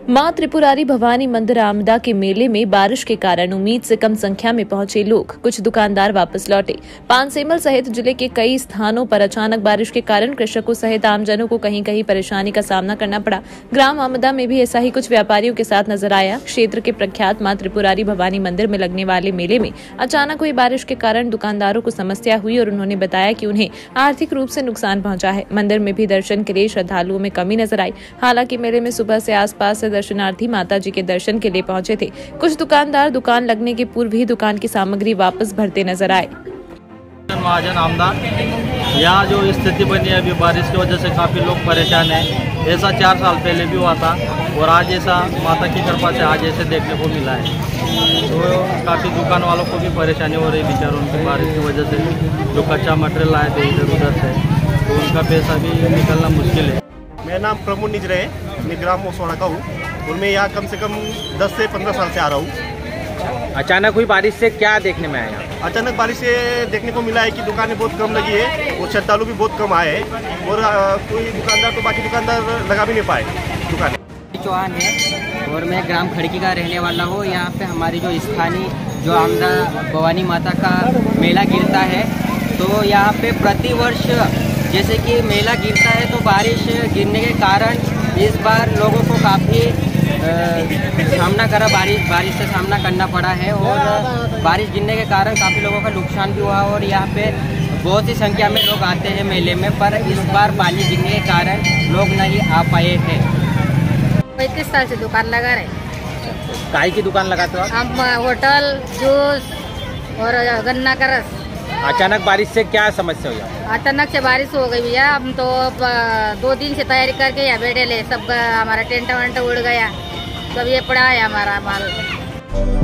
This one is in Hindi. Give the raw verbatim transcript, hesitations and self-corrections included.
मां त्रिपुरारी भवानी मंदिर आमदा के मेले में बारिश के कारण उम्मीद से कम संख्या में पहुंचे लोग। कुछ दुकानदार वापस लौटे। पानसेमल सहित जिले के कई स्थानों पर अचानक बारिश के कारण कृषकों सहित आमजनों को कहीं कहीं परेशानी का सामना करना पड़ा। ग्राम आमदा में भी ऐसा ही कुछ व्यापारियों के साथ नजर आया। क्षेत्र के प्रख्यात मां त्रिपुरारी भवानी मंदिर में लगने वाले मेले में अचानक हुई बारिश के कारण दुकानदारों को समस्या हुई और उन्होंने बताया कि उन्हें आर्थिक रूप से नुकसान पहुंचा है। मंदिर में भी दर्शन के लिए श्रद्धालुओं में कमी नजर आई। हालांकि मेले में सुबह से आसपास से दर्शनार्थी माता जी के दर्शन के लिए पहुंचे थे। कुछ दुकानदार दुकान लगने के पूर्व ही दुकान की सामग्री वापस भरते नजर आए। महाजन आमदा यहाँ जो स्थिति बनी है अभी बारिश की वजह से काफ़ी लोग परेशान हैं। ऐसा चार साल पहले भी हुआ था और आज ऐसा माता की कृपा से आज ऐसे देखने को मिला है। तो काफ़ी दुकान वालों को भी परेशानी हो रही बेचारों की बारिश की वजह से। जो कच्चा मटेरियल आए थे इधर उधर से तो उनका पैसा भी निकलना मुश्किल है। मेरा नाम प्रमोद निजरे है, मैं ग्राम मोसवाड़ा का हूँ और मैं यहाँ कम से कम दस से पंद्रह साल से आ रहा हूँ। अचानक हुई बारिश से क्या देखने में आया? अचानक बारिश से देखने को मिला है कि दुकानें बहुत कम लगी है और श्रद्धालु भी बहुत कम आए हैं और कोई दुकानदार तो बाकी दुकानदार लगा भी नहीं पाए दुकान। चौहान है और मैं ग्राम खड़की का रहने वाला हूँ। यहाँ पे हमारी जो स्थानीय जो आमदा भवानी माता का मेला गिरता है तो यहाँ पे प्रतिवर्ष जैसे कि मेला गिरता है तो बारिश गिरने के कारण इस बार लोगों को काफ़ी सामना करा बारिश बारिश से सामना करना पड़ा है और बारिश गिरने के कारण काफ़ी लोगों का नुकसान भी हुआ और यहाँ पे बहुत ही संख्या में लोग आते हैं मेले में, पर इस बार पानी गिरने के कारण लोग नहीं आ पाए हैं। पैंतीस साल से दुकान लगा रहे। काय की दुकान लगाते हो? हम होटल, जूस और गन्ना का रस। अचानक बारिश से क्या समस्या हुई? अचानक से बारिश हो गई भैया। हम तो दो दिन से तैयारी करके यहाँ बैठे ले, सब हमारा टेंट वेंट उड़ गया, सब ये पड़ा है हमारा माल।